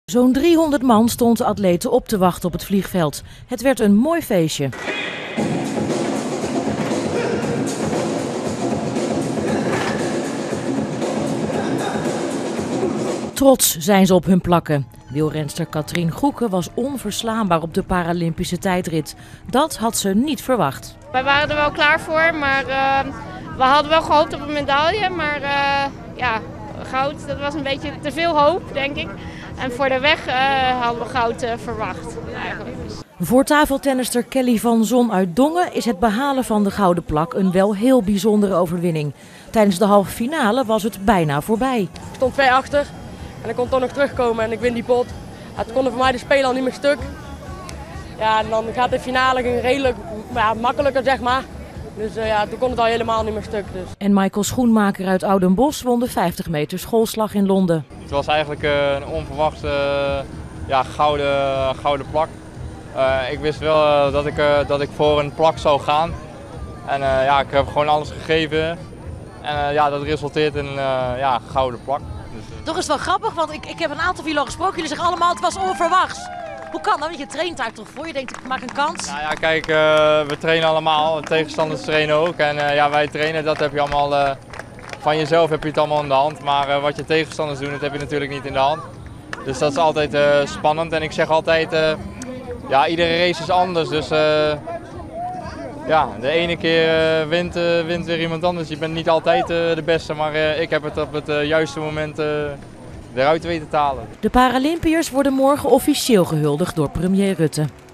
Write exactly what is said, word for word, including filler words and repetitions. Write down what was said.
Zo'n driehonderd man stond de atleten op te wachten op het vliegveld. Het werd een mooi feestje. Trots zijn ze op hun plakken. Wielrenster Katrien Goeken was onverslaanbaar op de Paralympische tijdrit. Dat had ze niet verwacht. Wij waren er wel klaar voor, maar uh, we hadden wel gehoopt op een medaille. Maar uh, ja, goud, dat was een beetje te veel hoop, denk ik. En voor de weg uh, hadden we goud uh, verwacht, eigenlijk. Voor tafeltennister Kelly van Zon uit Dongen is het behalen van de gouden plak een wel heel bijzondere overwinning. Tijdens de halve finale was het bijna voorbij. Ik stond twee achter en ik kon toch nog terugkomen en ik win die pot. Ja, toen konden voor mij de spelen al niet meer stuk. Ja, en dan gaat de finale ging redelijk ja, makkelijker, zeg maar. Dus uh, ja, toen kon het al helemaal niet meer stuk. Dus. En Michael Schoenmaker uit Oudenbosch won de vijftig meter schoolslag in Londen. Het was eigenlijk uh, een onverwachte uh, ja, gouden, gouden plak. Uh, ik wist wel uh, dat, ik, uh, dat ik voor een plak zou gaan. En uh, ja, ik heb gewoon alles gegeven. En uh, ja, dat resulteert in uh, ja, een gouden plak. Dus, uh... Toch is het wel grappig, want ik, ik heb een aantal violen gesproken. Jullie zeggen allemaal het was onverwachts. Hoe kan dat? Want je traint daar toch voor? Je denkt ik maak een kans. Nou ja, kijk, uh, we trainen allemaal. De tegenstanders trainen ook. En uh, ja, wij trainen, dat heb je allemaal... Uh, van jezelf heb je het allemaal in de hand. Maar uh, wat je tegenstanders doen, dat heb je natuurlijk niet in de hand. Dus dat is altijd uh, spannend. En ik zeg altijd... Uh, Ja, iedere race is anders, dus uh, ja, de ene keer uh, wint, uh, wint weer iemand anders. Je bent niet altijd uh, de beste, maar uh, ik heb het op het uh, juiste moment uh, eruit weten te halen. De Paralympiërs worden morgen officieel gehuldigd door premier Rutte.